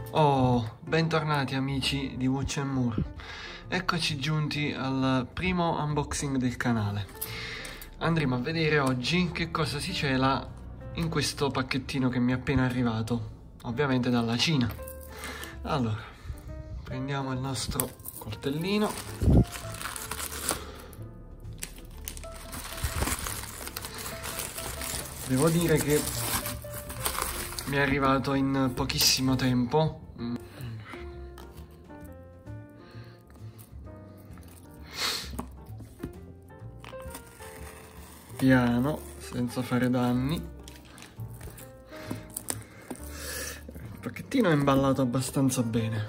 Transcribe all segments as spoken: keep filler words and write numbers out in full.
Oh, bentornati amici di Watch and More. Eccoci giunti al primo unboxing del canale. Andremo a vedere oggi che cosa si cela in questo pacchettino che mi è appena arrivato, ovviamente dalla Cina. Allora, prendiamo il nostro coltellino. Devo dire che mi è arrivato in pochissimo tempo. Piano, senza fare danni. Il pacchettino è imballato abbastanza bene.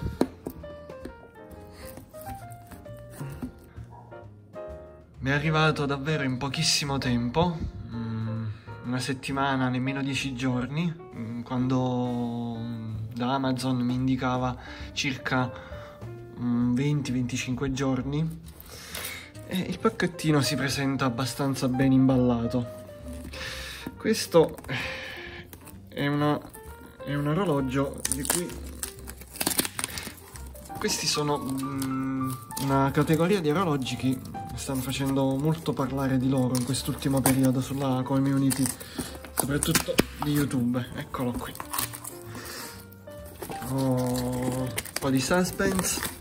Mi è arrivato davvero in pochissimo tempo, una settimana, nemmeno dieci giorni, quando da Amazon mi indicava circa venti venticinque giorni. E il pacchettino si presenta abbastanza ben imballato. Questo è, una, è un orologio di cui questi sono um, una categoria di orologi che stanno facendo molto parlare di loro in quest'ultimo periodo sulla community, soprattutto di YouTube. Eccolo qui. Oh, un po' di suspense.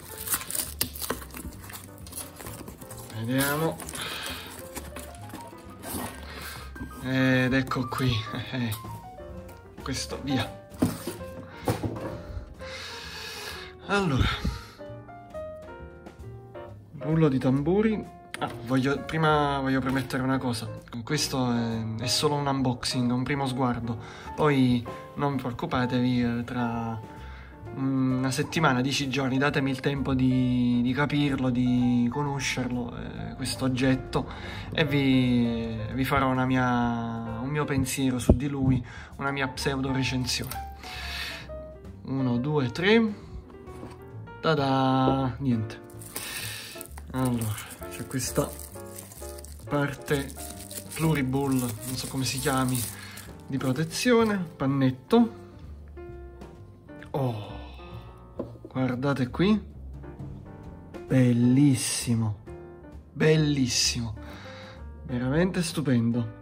Vediamo. Ed ecco qui. Eh, questo, via. Allora, rullo di tamburi. Ah, voglio, prima voglio premettere una cosa. Questo è, è solo un unboxing, un primo sguardo. Poi non preoccupatevi, tra una settimana, dieci giorni, datemi il tempo di, di capirlo, di conoscerlo, eh, questo oggetto, e vi, vi farò una mia, un mio pensiero su di lui, una mia pseudo recensione. Uno, due, tre. Tada! Niente. Allora, c'è questa parte pluriball, non so come si chiami, di protezione, pannetto. Oh, guardate qui, bellissimo, bellissimo, veramente stupendo.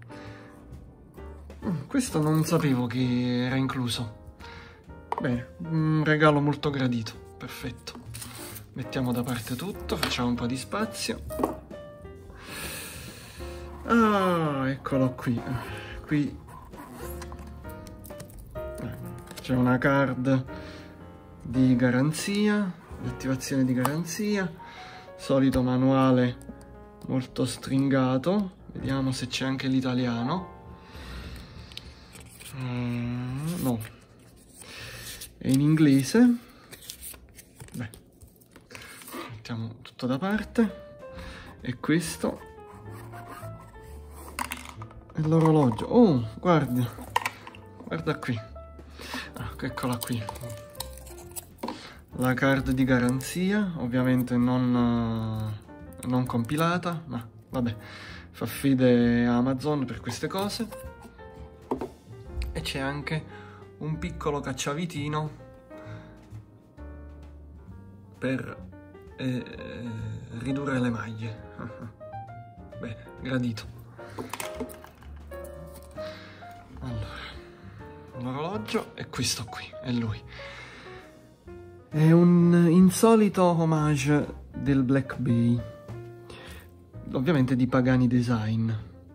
Questo non sapevo che era incluso. Bene, un regalo molto gradito, perfetto. Mettiamo da parte tutto, facciamo un po' di spazio. Ah, eccolo qui. Qui c'è una card di garanzia, di attivazione di garanzia, solito manuale molto stringato. Vediamo se c'è anche l'italiano. Mm, no, è in inglese. Beh, mettiamo tutto da parte. E questo è l'orologio. Oh, guarda, guarda qui. Ah, eccola qui, la card di garanzia, ovviamente non, non compilata, ma vabbè, fa fede Amazon per queste cose. E c'è anche un piccolo cacciavitino per eh, ridurre le maglie. Bene, gradito. Allora, l'orologio è questo qui, è lui. È un insolito homage del Black Bay, ovviamente di Pagani Design.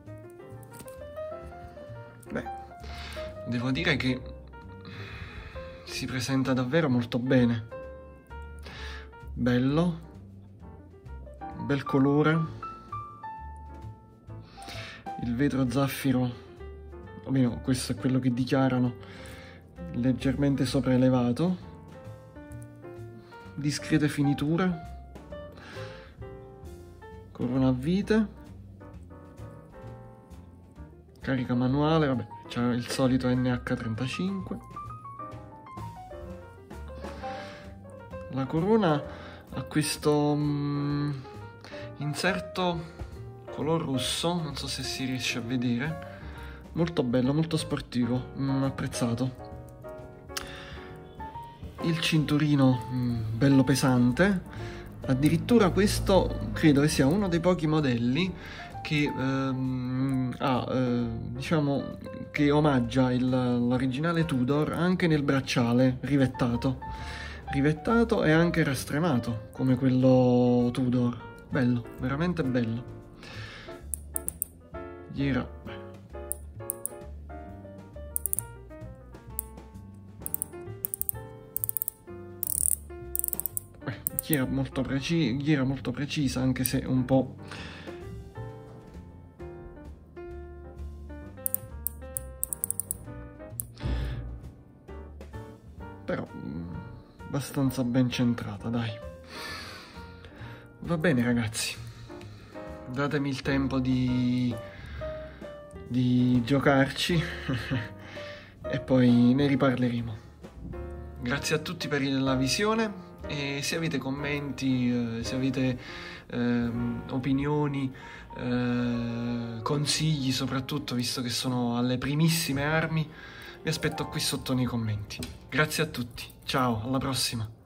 Beh, devo dire che si presenta davvero molto bene. Bello, bel colore, il vetro zaffiro, almeno questo è quello che dichiarano, leggermente sopraelevato, discrete finiture, corona a vite, carica manuale, vabbè, c'è il solito N H trentacinque. La corona ha questo um, inserto color rosso, non so se si riesce a vedere. Molto bello, molto sportivo, mm, apprezzato. il cinturino mh, bello pesante. Addirittura questo credo che sia uno dei pochi modelli che ehm, ha, eh, diciamo, che omaggia il- l'originale Tudor anche nel bracciale rivettato. Rivettato e anche rastremato, come quello Tudor. Bello, veramente bello. Gira. Eh, Gira molto, preci- gira molto precisa, anche se un po'... però mm, abbastanza ben centrata, dai. Va bene ragazzi, datemi il tempo di, di giocarci e poi ne riparleremo. Grazie a tutti per la visione e se avete commenti, eh, se avete ehm, opinioni, eh, consigli soprattutto, visto che sono alle primissime armi, vi aspetto qui sotto nei commenti. Grazie a tutti, ciao, alla prossima!